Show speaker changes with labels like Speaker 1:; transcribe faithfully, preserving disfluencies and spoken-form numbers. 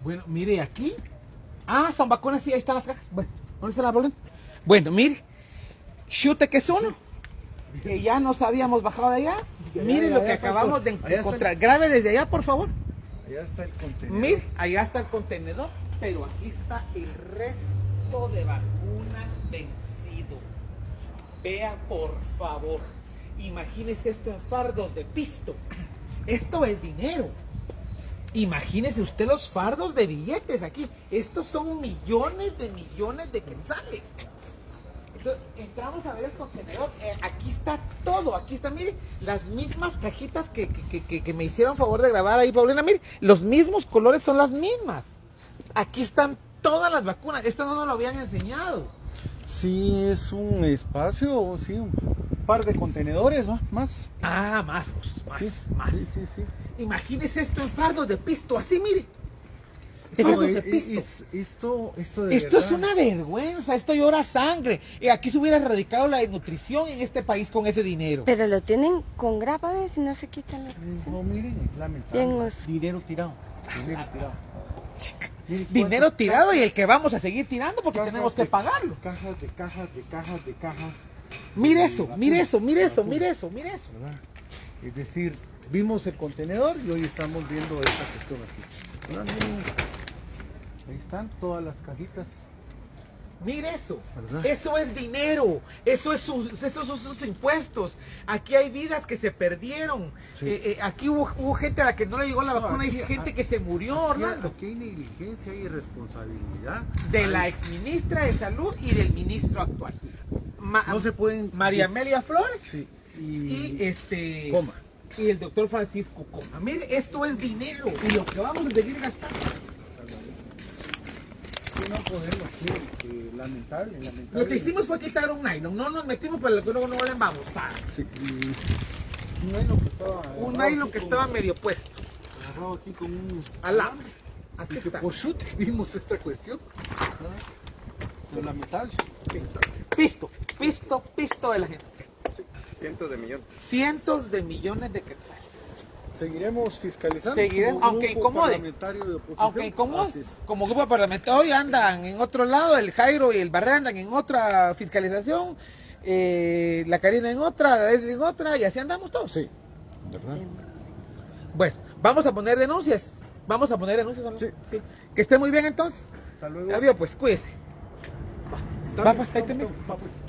Speaker 1: Bueno, mire aquí. Ah, son vacunas, sí, ahí están las cajas. Bueno, ¿dónde está la boleta? Bueno, mire. Chute que es uno. Que ya nos habíamos bajado de allá. Mire lo que acabamos de encontrar. Grabe desde allá, por favor.
Speaker 2: Allá está el contenedor.
Speaker 1: Mire, allá está el contenedor. Pero aquí está el resto de vacunas vencido. Vea, por favor. Imagínese esto en fardos de pisto. Esto es dinero. Imagínese usted los fardos de billetes aquí. Estos son millones de millones de quetzales. Entonces, entramos a ver el contenedor. Eh, aquí está todo. Aquí está, mire, las mismas cajitas que, que, que, que me hicieron favor de grabar ahí, Paulina. Mire, los mismos colores son las mismas. Aquí están todas las vacunas. Esto no nos lo habían enseñado.
Speaker 2: Sí, es un espacio, sí, un par de contenedores, ¿no? Más.
Speaker 1: Ah, más, pues, más,
Speaker 2: Sí,
Speaker 1: más.
Speaker 2: sí, sí, sí.
Speaker 1: Imagínese esto en fardos de pisto, así, mire.
Speaker 2: Pero,
Speaker 1: Fardos de
Speaker 2: eh,
Speaker 1: pisto.
Speaker 2: es- esto, esto, de
Speaker 1: Esto es
Speaker 2: verdad,
Speaker 1: una vergüenza, esto llora sangre. Y aquí se hubiera erradicado la desnutrición en este país con ese dinero.
Speaker 3: Pero lo tienen con grapa, ¿ves? Y no se quitan las
Speaker 2: No, miren, es lamentable.
Speaker 3: Bien, os-
Speaker 2: Dinero tirado. Dinero tirado. Miren
Speaker 1: Dinero
Speaker 2: cuántas
Speaker 1: tirado
Speaker 2: cajas-
Speaker 1: y el que vamos a seguir tirando porque
Speaker 2: cajas
Speaker 1: tenemos que
Speaker 2: de-
Speaker 1: pagarlo.
Speaker 2: Cajas de cajas de cajas de cajas.
Speaker 1: Mire
Speaker 2: de
Speaker 1: eso,
Speaker 2: vacunas,
Speaker 1: mire eso, mire
Speaker 2: de
Speaker 1: eso,
Speaker 2: vacunas,
Speaker 1: mire eso, mire eso.
Speaker 2: ¿verdad? Es decir, vimos el contenedor y hoy estamos viendo esta cuestión aquí. ¿Verdad? Miren, ahí están todas las cajitas.
Speaker 1: Mire eso,
Speaker 2: ¿Verdad?
Speaker 1: eso es dinero, eso es sus, esos son sus impuestos. Aquí hay vidas que se perdieron.
Speaker 2: Sí.
Speaker 1: Eh, eh, aquí hubo, hubo gente a la que no le llegó la
Speaker 2: No,
Speaker 1: vacuna,
Speaker 2: aquí-
Speaker 1: hay gente
Speaker 2: aquí-
Speaker 1: que se murió,
Speaker 2: Aquí,
Speaker 1: Orlando.
Speaker 2: aquí hay negligencia y irresponsabilidad.
Speaker 1: De la
Speaker 2: Hay-
Speaker 1: exministra de Salud y del ministro actual. Ma-
Speaker 2: No se pueden...
Speaker 1: María Amelia Flores
Speaker 2: Sí.
Speaker 1: y
Speaker 2: Y,
Speaker 1: este
Speaker 2: Coma.
Speaker 1: y el doctor Francisco Coma. Mire, esto es dinero y lo que vamos a seguir gastando.
Speaker 2: que no podemos, sí, eh, lamentable, lamentable.
Speaker 1: Lo que hicimos fue quitar un nylon, no nos metimos para lo que luego no vuelven babosadas.
Speaker 2: Sí, y un nylon que estaba...
Speaker 1: Un
Speaker 2: agarrado
Speaker 1: nylon
Speaker 2: aquí
Speaker 1: que
Speaker 2: con-
Speaker 1: estaba medio puesto.
Speaker 2: agarrado aquí con un...
Speaker 1: Alambre. Así
Speaker 2: Y que
Speaker 1: está.
Speaker 2: por chute vimos esta cuestión. Ah, pero lamentable.
Speaker 1: Pisto, pisto, pisto de la gente.
Speaker 4: Cientos de millones.
Speaker 1: Cientos de millones de quetzales.
Speaker 2: Seguiremos fiscalizando.
Speaker 1: Seguiremos,
Speaker 2: como
Speaker 1: aunque
Speaker 2: grupo
Speaker 1: incomode.
Speaker 2: parlamentario de oposición.
Speaker 1: Aunque como,
Speaker 2: Así es.
Speaker 1: como grupo parlamentario hoy andan en otro lado, el Jairo y el Barrera andan en otra fiscalización, eh, la Karina en otra, la Leslie en otra, y así andamos todos.
Speaker 2: Sí, ¿verdad?
Speaker 1: Bueno, vamos a poner denuncias. Vamos a poner denuncias. ¿O no?
Speaker 2: Sí.
Speaker 1: Que esté muy bien entonces.
Speaker 2: Hasta luego.
Speaker 1: Adiós, pues, cuídese.
Speaker 2: Está
Speaker 1: Va,
Speaker 2: bien,
Speaker 1: pues, ahí
Speaker 2: está
Speaker 1: te
Speaker 2: bien,
Speaker 1: meto.
Speaker 2: va, pues.